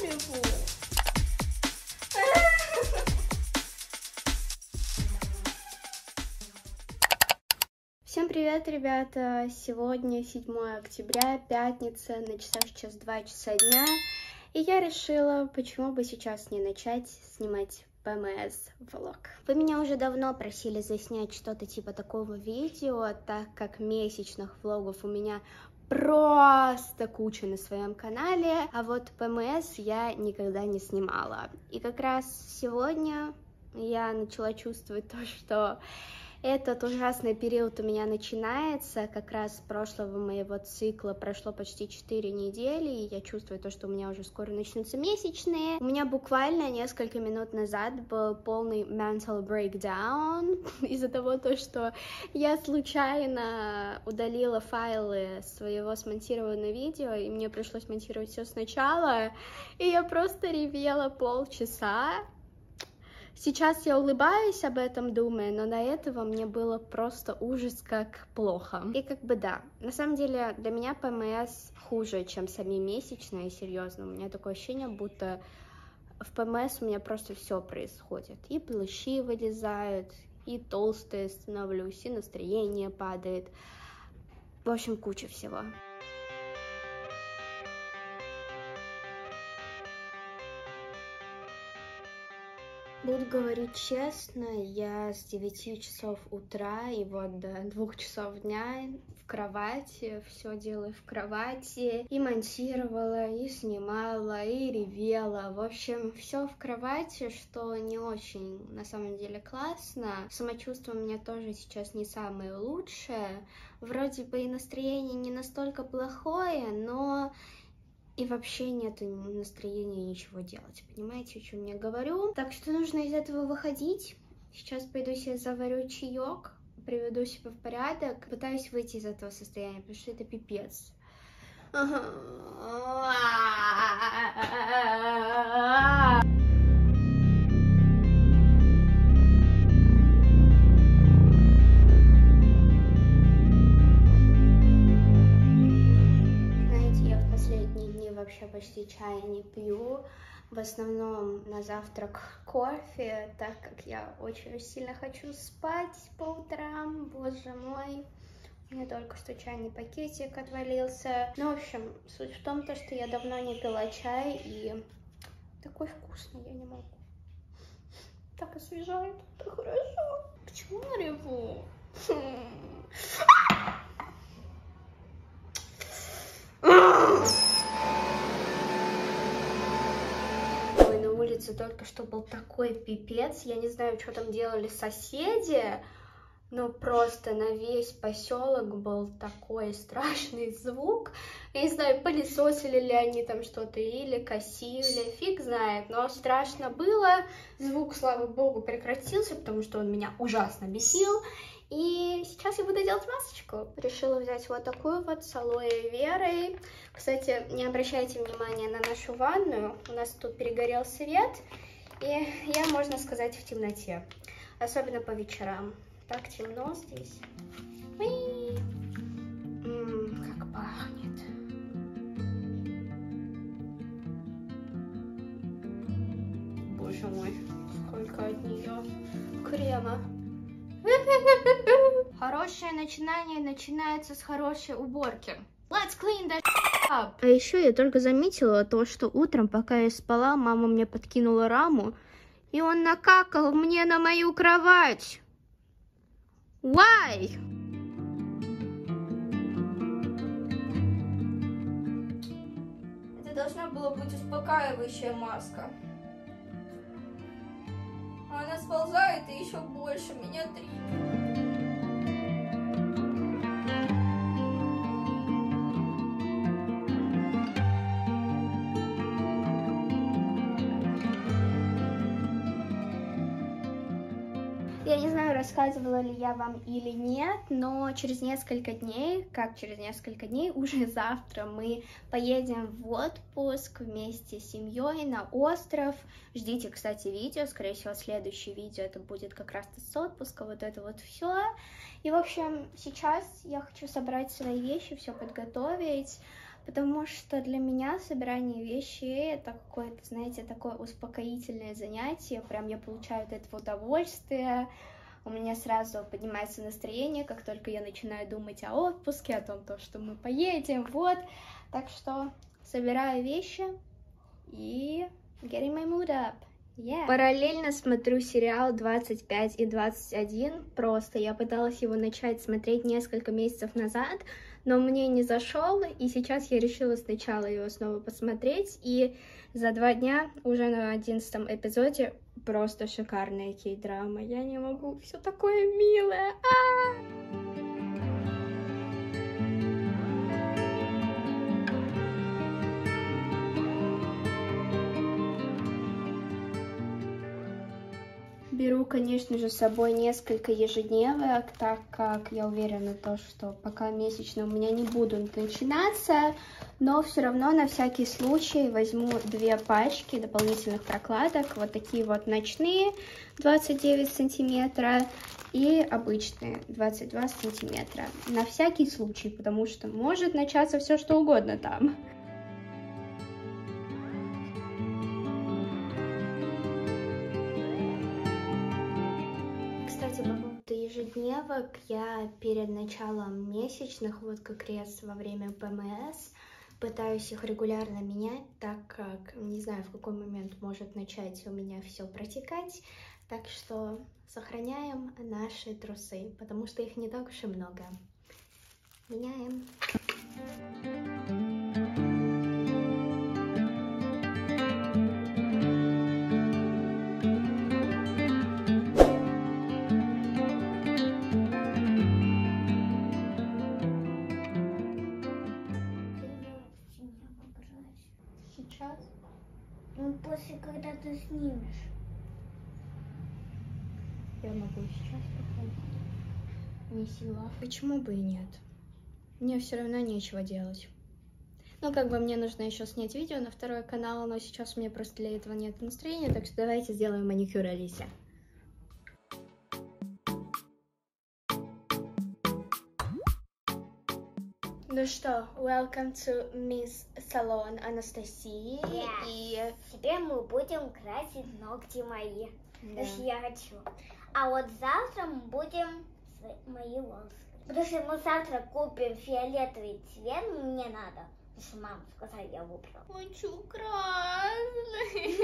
реву? Всем привет, ребята! Сегодня 7 октября, пятница, на часах сейчас 2 часа дня. И я решила, почему бы сейчас не начать снимать ПМС-влог. Вы меня уже давно просили заснять что-то типа такого видео, так как месячных влогов у меня просто куча на своем канале, а вот ПМС я никогда не снимала. И как раз сегодня я начала чувствовать то, что этот ужасный период у меня начинается. Как раз с прошлого моего цикла прошло почти 4 недели, и я чувствую то, что у меня уже скоро начнутся месячные. У меня буквально несколько минут назад был полный mental breakdown из-за того, что я случайно удалила файлы своего смонтированного видео, и мне пришлось монтировать все сначала, и я просто ревела полчаса. Сейчас я улыбаюсь об этом, думаю, но до этого мне было просто ужас как плохо. И как бы да, на самом деле для меня ПМС хуже, чем сами месячные, серьезно. У меня такое ощущение, будто в ПМС у меня просто все происходит. И прыщи вылезают, и толстая становлюсь, и настроение падает. В общем, куча всего. Буду говорить честно, я с 9 часов утра и вот до 2 часов дня в кровати, все делаю в кровати, и монтировала, и снимала, и ревела, в общем, все в кровати, что не очень, на самом деле, классно. Самочувствие у меня тоже сейчас не самое лучшее, вроде бы и настроение не настолько плохое, но и вообще нет настроения ничего делать. Понимаете, о чем я говорю? Так что нужно из этого выходить. Сейчас пойду себе заварю чаек, приведу себя в порядок. Пытаюсь выйти из этого состояния, потому что это пипец. Вообще почти чая не пью, в основном на завтрак кофе, так как я очень сильно хочу спать по утрам, боже мой. У меня только что чайный пакетик отвалился. Ну, в общем, суть в том, что я давно не пила чай, и такой вкусный, я не могу. Так освежает, так хорошо. Почему я реву? Только что был такой пипец, я не знаю, что там делали соседи, но просто на весь поселок был такой страшный звук. Я не знаю, пылесосили ли они там что-то или косили, фиг знает, но страшно было. Звук, слава богу, прекратился, потому что он меня ужасно бесил. И сейчас я буду делать масочку. Решила взять вот такую вот с алоэ верой. Кстати, не обращайте внимания на нашу ванную. У нас тут перегорел свет, и я, можно сказать, в темноте. Особенно по вечерам. Так темно здесь. Как пахнет. Боже мой, сколько от нее крема. Хорошее начинание начинается с хорошей уборки. Let's clean that up. А еще я только заметила то, что утром, пока я спала, мама мне подкинула раму, и он накакал мне на мою кровать. Why? Это должна была быть успокаивающая маска. Она сползает и еще больше меня трясет. Я не знаю, рассказывала ли я вам или нет, но через несколько дней, уже завтра мы поедем в отпуск вместе с семьей на остров. Ждите, кстати, видео, скорее всего, следующее видео это будет как раз-то с отпуска, вот это вот все. И, в общем, сейчас я хочу собрать свои вещи, все подготовить, потому что для меня собирание вещей это какое-то, знаете, такое успокоительное занятие, прям я получаю от этого удовольствие, у меня сразу поднимается настроение, как только я начинаю думать о отпуске, о том, что мы поедем, вот, так что собираю вещи и getting my mood up. Yeah. Параллельно смотрю сериал 25 и 21, просто я пыталась его начать смотреть несколько месяцев назад, но мне не зашел, и сейчас я решила сначала его снова посмотреть, и за 2 дня уже на 11 эпизоде просто шикарная кей-драма, я не могу, все такое милое. Беру, конечно же, с собой несколько ежедневок, так как я уверена в том, что пока месячные у меня не будут начинаться, но все равно на всякий случай возьму 2 пачки дополнительных прокладок, вот такие вот ночные 29 сантиметра и обычные 22 сантиметра, на всякий случай, потому что может начаться все что угодно там. Кстати, по поводу ежедневок, я перед началом месячных, вот как раз во время ПМС, пытаюсь их регулярно менять, так как не знаю, в какой момент может начать у меня все протекать, так что сохраняем наши трусы, потому что их не так уж и много. Меняем. Сейчас? Ну, после, когда ты снимешь. Я могу и сейчас приходить. Не сила. Почему бы и нет? Мне все равно нечего делать. Ну, как бы мне нужно еще снять видео на 2-й канал, но сейчас у меня просто для этого нет настроения, так что давайте сделаем маникюр Алисе. Ну что, welcome to Miss Salon Анастасии. Yeah. И теперь мы будем красить ногти мои. Да. Если я хочу. А вот завтра мы будем мои волосы. Потому что мы завтра купим фиолетовый цвет, мне надо. Потому что мама сказала, я выбрала. хочу красный.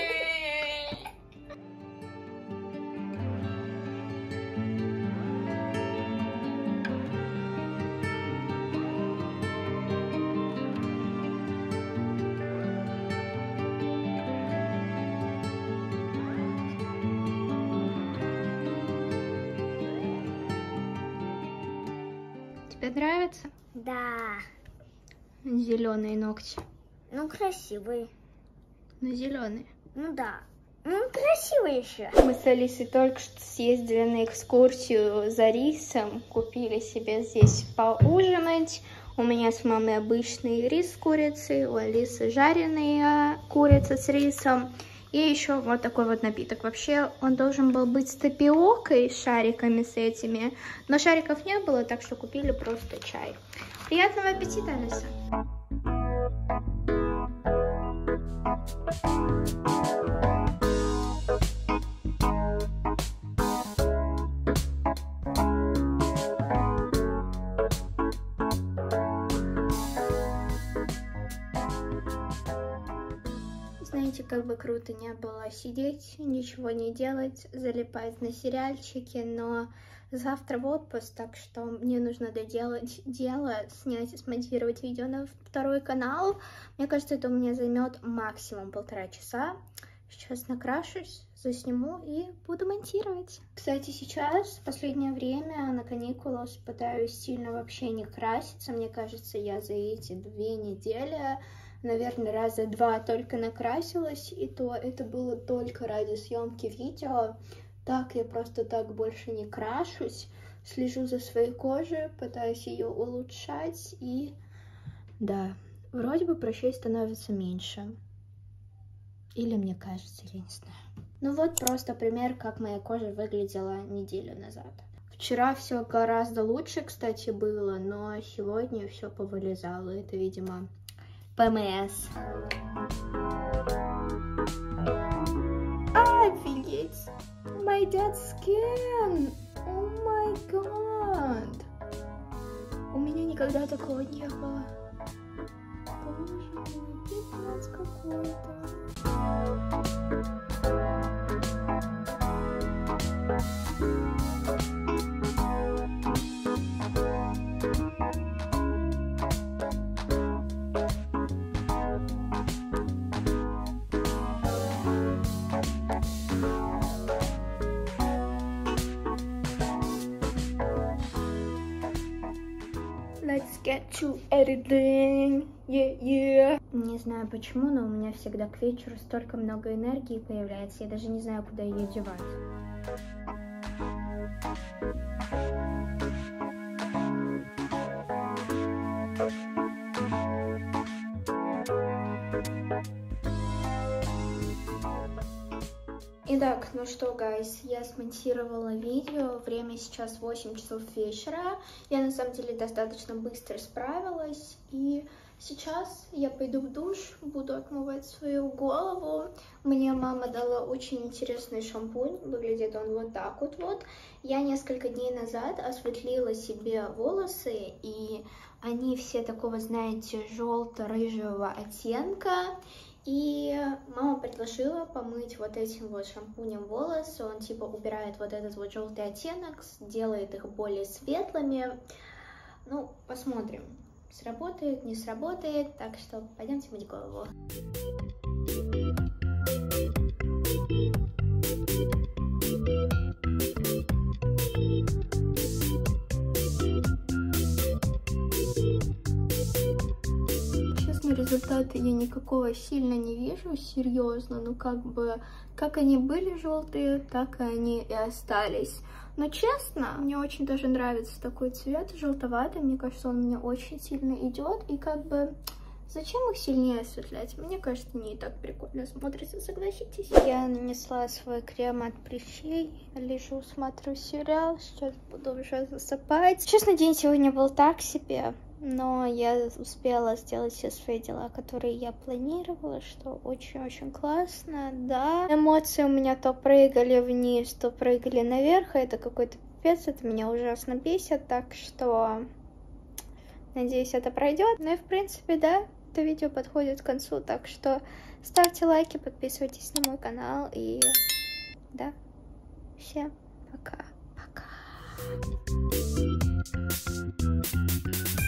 Тебе нравится? Да. Зеленые ногти. Ну, красивые. Ну, зеленые. Ну да. Ну, красивые еще. Мы с Алисой только что съездили на экскурсию за рисом. Купили себе здесь поужинать. У меня с мамой обычный рис с курицей, у Алисы жареная курица с рисом. И еще вот такой вот напиток. Вообще он должен был быть с тапиокой, с шариками с этими. Но шариков не было, так что купили просто чай. Приятного аппетита, Алиса! Знаете, как бы круто не было сидеть, ничего не делать, залипать на сериальчики, но завтра в отпуск, так что мне нужно доделать дело, снять и смонтировать видео на 2-й канал. Мне кажется, это у меня займет максимум 1,5 часа. Сейчас накрашусь, засниму и буду монтировать. Кстати, сейчас, в последнее время, на каникулах пытаюсь сильно вообще не краситься. Мне кажется, я за эти 2 недели... наверное, раза 2 только накрасилась, и то это было только ради съемки видео. Так я просто так больше не крашусь, слежу за своей кожей, пытаюсь ее улучшать, и да, вроде бы прыщей становится меньше. Или мне кажется, я не знаю. Ну вот просто пример, как моя кожа выглядела неделю назад. Вчера все гораздо лучше, кстати, было, но сегодня все повылезало. Это, видимо, ПМС. Офигеть! My dad's skin! Oh my god! У меня никогда такого не было. Боже мой, пипец какой-то. Let's get to editing. Yeah. Не знаю почему, но у меня всегда к вечеру столько много энергии появляется. Я даже не знаю, куда ее девать. Итак, ну что, гайс, я смонтировала видео, время сейчас 8 часов вечера, я на самом деле достаточно быстро справилась, и сейчас я пойду в душ, буду отмывать свою голову. Мне мама дала очень интересный шампунь, выглядит он вот так вот. Я несколько дней назад осветлила себе волосы, и они все такого, знаете, желто-рыжего оттенка. И мама предложила помыть вот этим вот шампунем волосы. Он типа убирает вот этот вот желтый оттенок, делает их более светлыми. Ну, посмотрим, сработает, не сработает. Так что пойдемте мыть голову. Результата я никакого сильно не вижу, серьезно, ну как они были желтые, так и они и остались. Но честно, мне очень даже нравится такой цвет, желтоватый, мне кажется, он мне очень сильно идет, и зачем их сильнее осветлять? Мне кажется, не так прикольно смотрится, согласитесь? Я нанесла свой крем от прыщей, лежу, смотрю сериал, сейчас буду уже засыпать. Честно, день сегодня был так себе. Но я успела сделать все свои дела, которые я планировала, что очень-очень классно, да. Эмоции у меня то прыгали вниз, то прыгали наверх, это какой-то пипец, это меня ужасно бесит, так что надеюсь, это пройдет. Ну и в принципе, да, это видео подходит к концу, так что ставьте лайки, подписывайтесь на мой канал и да, всем пока-пока.